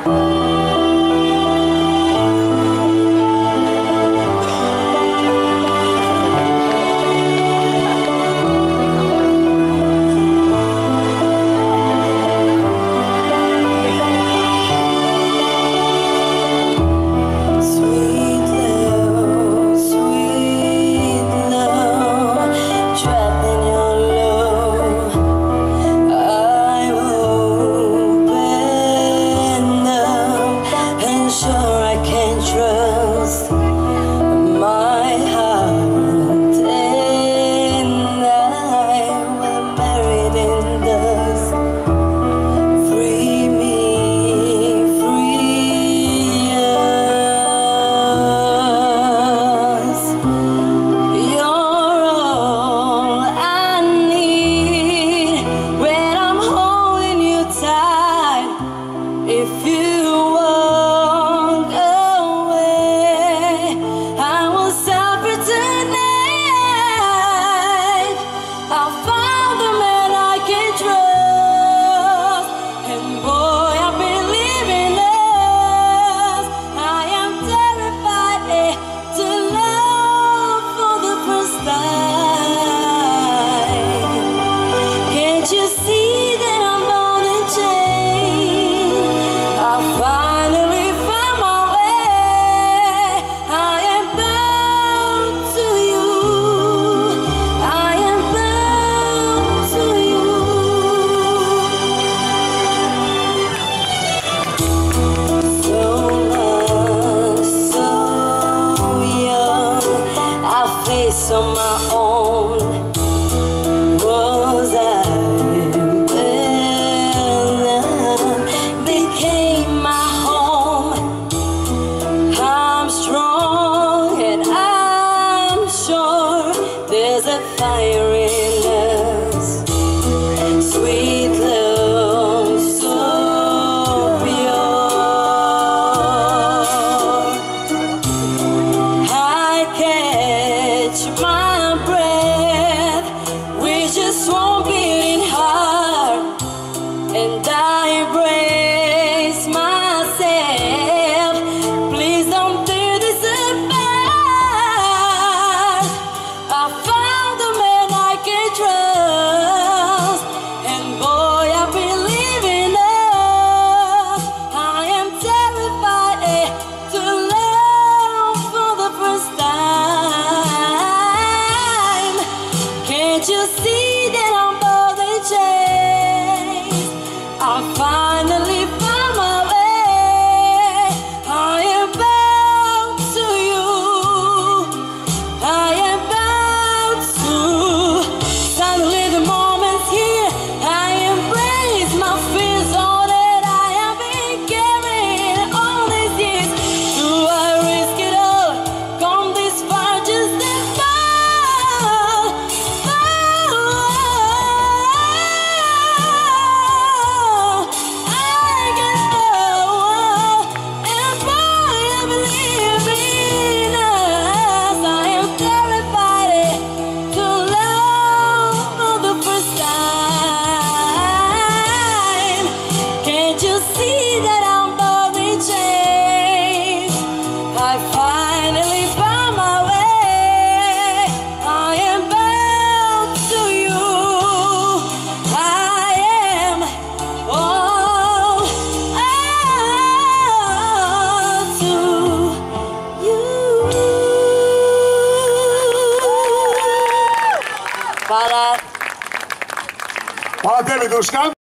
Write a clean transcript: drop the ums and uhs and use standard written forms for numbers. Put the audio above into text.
On my own, was I became my home. I'm strong and I'm sure there's a fire in us, sweet love so pure. I catch my breath with just one beating heart, and I embrace myself. Please don't tear this apart. I found a man I can trust, and boy, I believe in love. I am terrified to love for the first time. Can't you see that I'm more than changed? I finally found my way. I am bound to you. I am bound to. Suddenly the moment's here. I embrace my fears, all that I have been carrying all these years. Do I risk it all? Come this far just to fall? I can know, and boy, I believe in us. I am terrified to love for the first time. Can't you see that I'm bodily changed? I finally found my way. I am bound to you. I am all to you. Para Hvala tebi, Duškan.